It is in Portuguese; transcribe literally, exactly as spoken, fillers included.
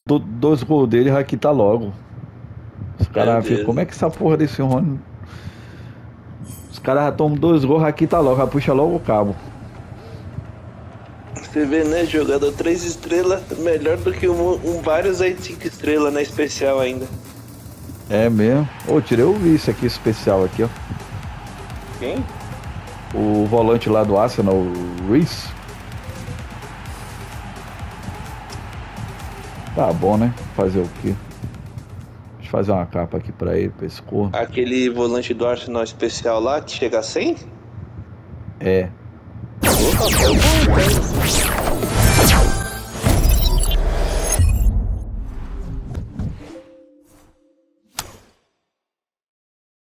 do, dois gols dele já quita logo. Os caras ficam, como é que essa porra desse Rony... Os caras já tomam dois gols, já quita logo, já puxa logo o cabo. Você vê, né, jogador três estrelas, melhor do que um, um vários aí de cinco estrelas, né, especial ainda. É mesmo. Ô, oh, tirei o vice aqui, especial aqui, ó. Quem? O volante lá do Arsenal, o Reece. Tá bom, né? Fazer o quê? Deixa eu fazer uma capa aqui pra ele, pra esse corno. Aquele volante do Arsenal especial lá, que chega a cem? É. Opa, foi bom,